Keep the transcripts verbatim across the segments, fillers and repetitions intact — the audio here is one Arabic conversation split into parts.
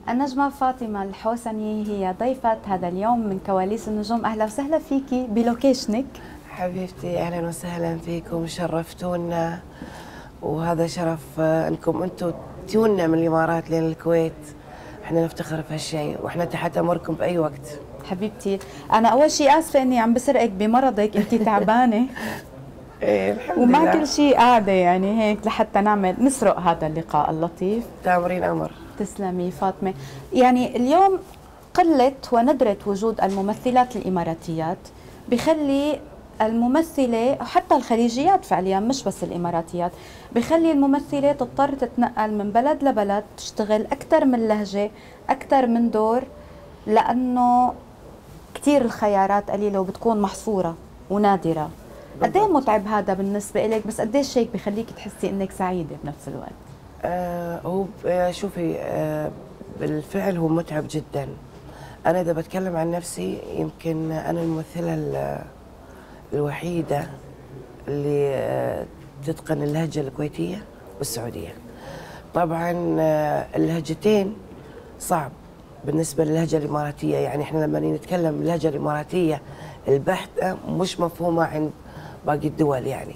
النجمة فاطمة الحوسني هي ضيفة هذا اليوم من كواليس النجوم. أهلا وسهلا فيكي بلوكيشنك. حبيبتي أهلا وسهلا فيكم، شرفتونا، وهذا شرف أنكم أنتم تجونا من الإمارات لين الكويت. احنا نفتخر بهالشيء واحنا تحت أمركم بأي وقت. حبيبتي أنا أول شيء آسفة إني عم بسرقك بمرضك، أنت تعبانة. إيه الحمد وما لله. كل شيء قاعدة يعني هيك لحتى نعمل نسرق هذا اللقاء اللطيف. تامرين أمر. تسلمي فاطمة. يعني اليوم قلة وندرة وجود الممثلات الإماراتيات بخلي الممثلة وحتى الخليجيات فعليا مش بس الإماراتيات، بخلي الممثلة تضطر تتنقل من بلد لبلد، تشتغل أكثر من لهجة، أكثر من دور، لأنه كثير الخيارات قليلة وبتكون محصورة ونادرة. قد ايه متعب هذا بالنسبة إليك، بس قد ايش هيك بخليك تحسي إنك سعيدة بنفس الوقت؟ آه هو آه شوفي، آه بالفعل هو متعب جدا. أنا إذا بتكلم عن نفسي يمكن أنا الممثلة الوحيدة اللي آه تتقن اللهجة الكويتية والسعودية. طبعا آه اللهجتين صعب بالنسبة للهجة الإماراتية، يعني إحنا لما نتكلم اللهجة الإماراتية البحتة مش مفهومة عند باقي الدول يعني.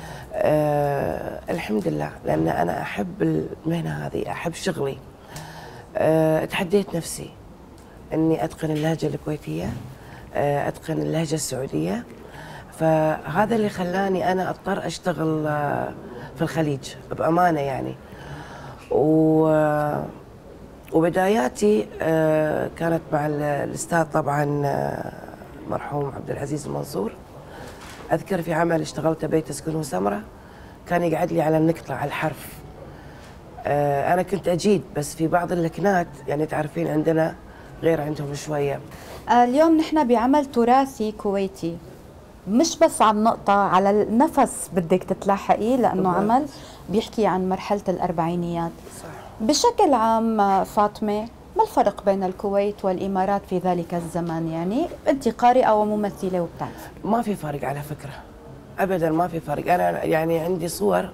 أه الحمد لله، لأن أنا أحب المهنة هذه، أحب شغلي. أه تحديت نفسي أني أتقن اللهجة الكويتية، أه أتقن اللهجة السعودية، فهذا اللي خلاني أنا أضطر أشتغل أه في الخليج بأمانة يعني. و وبداياتي أه كانت مع الأستاذ طبعا أه مرحوم عبد العزيز المنصور. أذكر في عمل اشتغلت بيت تسكنه سمرة، كان يقعد لي على النقطة على الحرف. آه أنا كنت أجيد، بس في بعض اللكنات يعني تعرفين عندنا غير عندهم شوية. اليوم نحن بعمل تراثي كويتي، مش بس على النقطة، على النفس بدك تتلاحقي، لأنه عمل بيحكي عن مرحلة الأربعينيات. صح. بشكل عام فاطمة، ما الفرق بين الكويت والإمارات في ذلك الزمان؟ يعني أنت قارئة وممثلة وبتعرف. ما في فرق على فكرة، أبدا ما في فرق. أنا يعني عندي صور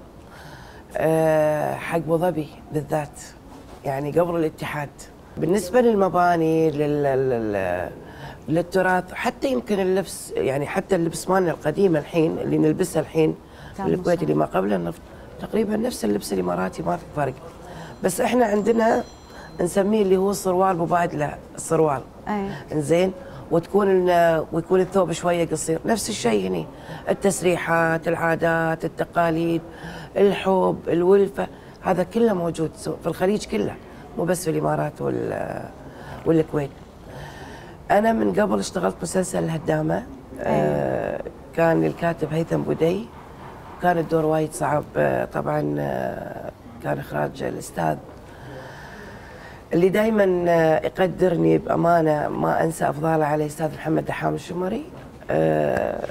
أه حق أبو ظبي بالذات، يعني قبل الاتحاد. بالنسبة للمباني لل... لل... للتراث، حتى يمكن اللبس، يعني حتى اللبس مالنا القديم الحين اللي نلبسه الحين في الكويت اللي ما قبل النفط تقريبا نفس اللبس الإماراتي، ما في فرق. بس احنا عندنا نسميه اللي هو الصروال مبادله، الصروال. أي. انزين، وتكون ويكون الثوب شويه قصير، نفس الشيء هنا. التسريحات، العادات، التقاليد، الحب، الولفه، هذا كله موجود في الخليج كله، مو بس في الامارات وال والكويت. انا من قبل اشتغلت مسلسل الهدامه. آه كان الكاتب هيثم بودي، كان الدور وايد صعب. آه طبعا آه كان اخراج الاستاذ اللي دائما يقدرني بامانه ما انسى افضاله عليه، استاذ محمد دحام الشمري. أه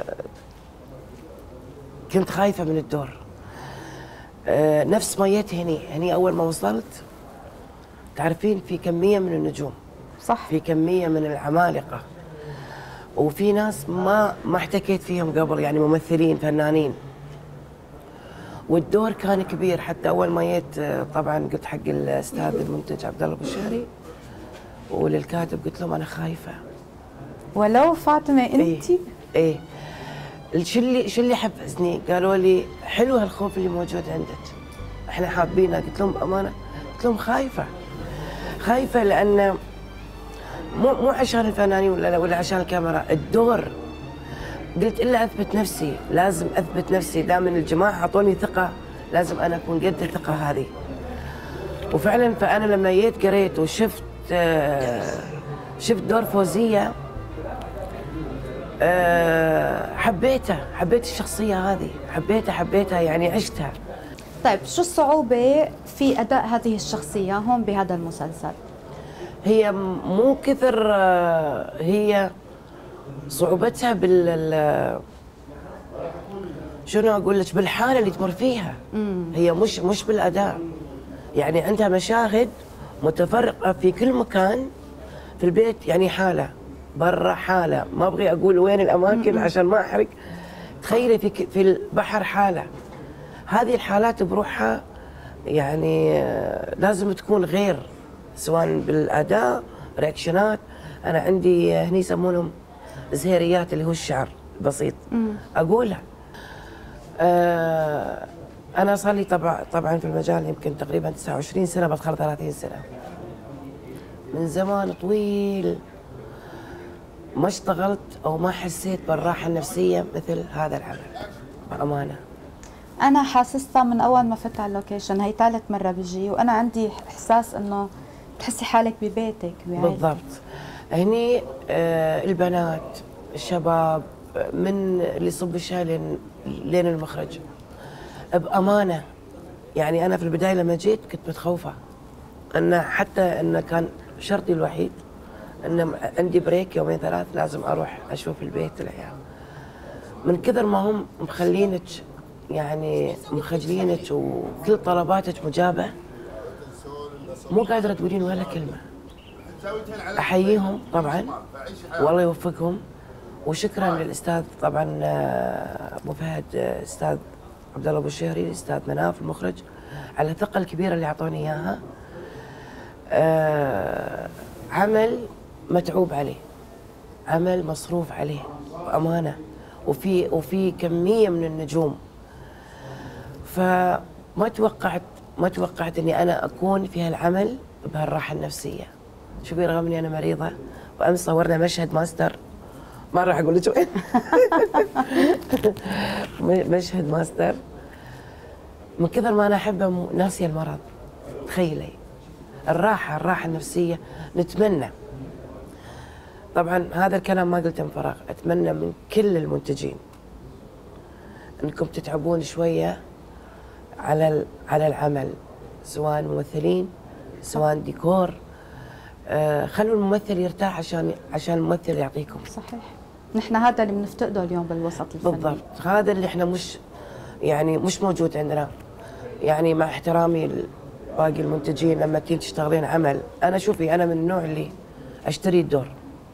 كنت خايفه من الدور. أه نفس ما جيت هني هني اول ما وصلت، تعرفين في كميه من النجوم، صح، في كميه من العمالقه، وفي ناس ما ما احتكيت فيهم قبل، يعني ممثلين فنانين، والدور كان كبير. حتى اول ما جيت طبعا قلت حق الاستاذ المنتج عبد الله البشاري وللكاتب، قلت لهم انا خايفه. ولو فاطمه انت؟ ايه, إيه. شو اللي شو اللي حفزني؟ قالوا لي حلو هالخوف اللي موجود عندك، احنا حابينه. قلت لهم امانه، قلت لهم خايفه خايفه لان مو مو عشان الفنانين ولا ولا عشان الكاميرا، الدور. قلت الا اثبت نفسي، لازم اثبت نفسي، دام ان الجماعه اعطوني ثقه لازم انا اكون قد الثقه هذه. وفعلا فانا لما جيت قريت وشفت آه شفت دور فوزيه، آه حبيته، حبيت الشخصيه هذه، حبيتها حبيتها يعني عشتها. طيب شو الصعوبه في اداء هذه الشخصيه هون بهذا المسلسل؟ هي مو كثر، آه هي صعوبتها بال شنو اقول لك، بالحاله اللي تمر فيها. مم. هي مش مش بالاداء، يعني عندها مشاهد متفرقه في كل مكان. في البيت يعني حاله، برا حاله، ما ابغي اقول وين الاماكن عشان ما احرق. تخيلي في في البحر حاله، هذه الحالات بروحها يعني لازم تكون غير سواء بالاداء رياكشنات. انا عندي هني يسمونهم زهيريات اللي هو الشعر البسيط اقولها. آه انا صار لي طبعا طبعا في المجال يمكن تقريبا تسعة وعشرين سنه، بدخل ثلاثين سنه، من زمان طويل ما اشتغلت او ما حسيت بالراحه النفسيه مثل هذا العمل بامانه. انا حاسسها من اول ما فت على اللوكيشن، هي ثالث مره بجي وانا عندي احساس انه بتحسي حالك ببيتك بعيلتك. بالضبط. هني آه البنات الشباب من اللي يصب الشاي لين لين المخرج بامانه. يعني انا في البدايه لما جيت كنت متخوفه، ان حتى ان كان شرطي الوحيد ان عندي بريك يومين ثلاث لازم اروح اشوف البيت العيال، من كثر ما هم مخلينك يعني مخجلينك وكل طلباتك مجابه، مو قادره تقولين ولا كلمه. احييهم طبعا والله يوفقهم، وشكرا للاستاذ طبعا ابو فهد، استاذ عبد الله ابو الشهري، الاستاذ مناف المخرج، على الثقه الكبيره اللي اعطوني اياها. أه عمل متعوب عليه، عمل مصروف عليه بامانه، وفي وفي كميه من النجوم. فما توقعت ما توقعت اني انا اكون في هالعمل بهالراحه النفسيه. شوفي رغم اني انا مريضه، وامس صورنا مشهد ماستر، ما راح اقول لك وين. مشهد ماستر من كثر ما انا احبه ناسيه المرض. تخيلي الراحه الراحه النفسيه. نتمنى طبعا هذا الكلام ما قلته من فراغ، اتمنى من كل المنتجين انكم تتعبون شويه على على العمل، سواء ممثلين سواء ديكور. آه خلوا الممثل يرتاح عشان عشان الممثل يعطيكم. صحيح، نحن هذا اللي بنفتقده اليوم بالوسط الفني. بالضبط، هذا اللي احنا مش يعني مش موجود عندنا. يعني مع احترامي باقي المنتجين، لما تيجي تشتغلين عمل، انا شوفي انا من النوع اللي اشتري الدور.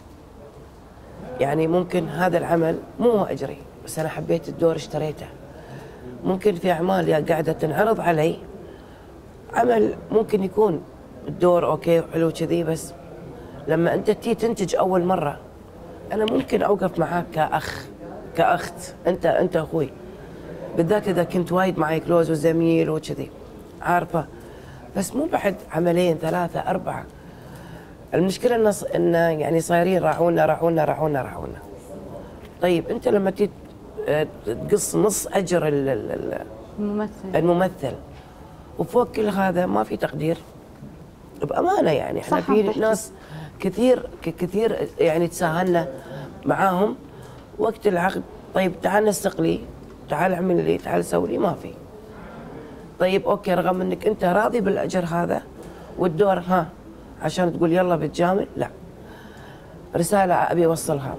يعني ممكن هذا العمل مو اجري، بس انا حبيت الدور اشتريته. ممكن في اعمال قاعده تنعرض علي عمل ممكن يكون الدور اوكي وحلو كذي، بس لما انت تيجي تنتج اول مره انا ممكن اوقف معاك كاخ كاخت، انت انت اخوي، بالذات اذا كنت وايد معي كلوز وزميل وكذي، عارفه. بس مو بعد عملين ثلاثه اربعه. المشكله انه إن يعني صايرين راعونا راعونا راعونا راعونا. طيب انت لما تيجي تقص نص اجر الممثل الممثل وفوق كل هذا ما في تقدير بامانه. يعني احنا في ناس كثير كثير يعني تساهلنا معاهم وقت العقد. طيب تعال نسق لي، تعال اعمل لي، تعال سوي لي، ما في. طيب اوكي، رغم انك انت راضي بالاجر هذا والدور ها عشان تقول يلا بتجامل، لا. رساله ابي اوصلها.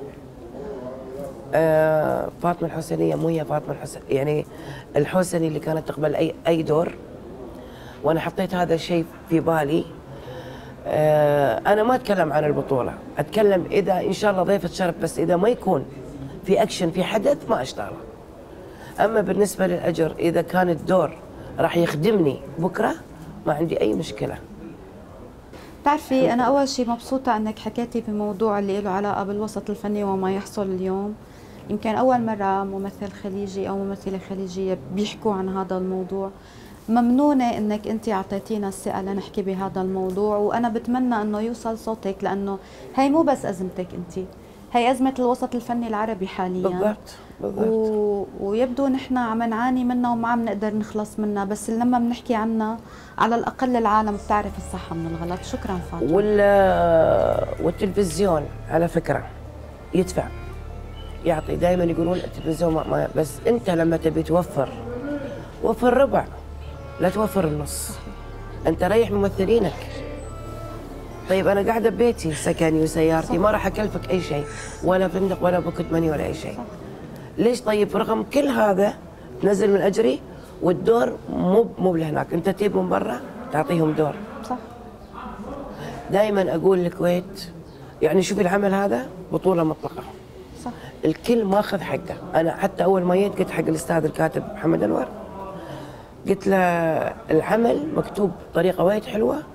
آه فاطمه الحسنيه مو هي فاطمه الحسن، يعني الحسني اللي كانت تقبل اي اي دور، وانا حطيت هذا الشيء في بالي. آه انا ما اتكلم عن البطوله، اتكلم اذا ان شاء الله ضيفه شرف، بس اذا ما يكون في اكشن في حدث ما اشتغله. اما بالنسبه للاجر اذا كان الدور راح يخدمني بكره ما عندي اي مشكله. بتعرفي انا اول شيء مبسوطه انك حكيتي بموضوع اللي له علاقه بالوسط الفني وما يحصل اليوم. يمكن اول مره ممثل خليجي او ممثله خليجيه بيحكوا عن هذا الموضوع. ممنونه انك انت اعطيتينا الثقه لنحكي بهذا الموضوع، وانا بتمنى انه يوصل صوتك، لانه هي مو بس ازمتك انت، هي ازمه الوسط الفني العربي حاليا. بالضبط بالضبط. و... ويبدو نحن عم نعاني منها وما عم نقدر نخلص منها، بس لما بنحكي عنها على الاقل العالم بتعرف الصح من الغلط. شكرا فاطمه. وال والتلفزيون على فكره يدفع، يعطي. دائما يقولون التلفزيون ما, ما بس انت لما تبي توفر وفر ربع، لا توفر النص. انت ريح ممثلينك. طيب انا قاعده ببيتي سكني وسيارتي، ما راح اكلفك اي شيء، ولا فندق ولا بوكت ماني ولا اي شيء. ليش طيب رغم كل هذا نزل من اجري والدور مو مو لهناك، انت تجيب من برا تعطيهم دور. صح. دائما اقول الكويت يعني شوفي العمل هذا بطوله مطلقه. صح. الكل ماخذ حقه. انا حتى اول ما جيت قلت حق الاستاذ الكاتب محمد انور، قلت له العمل مكتوب بطريقه وايد حلوه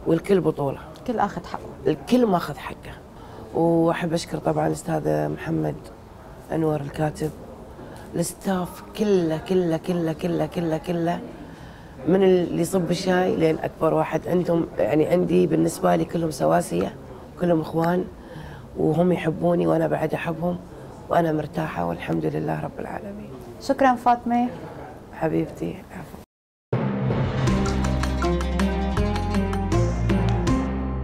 والكل بطولة، كل اخذ حقه، الكل ماخذ حقه. واحب اشكر طبعا الاستاذ محمد انور الكاتب، الستاف كله كله كله كله كله كله، من اللي يصب الشاي لين اكبر واحد. عندهم يعني عندي بالنسبه لي كلهم سواسيه، كلهم اخوان، وهم يحبوني وانا بعد احبهم، وانا مرتاحه والحمد لله رب العالمين. شكرا فاطمه حبيبتي.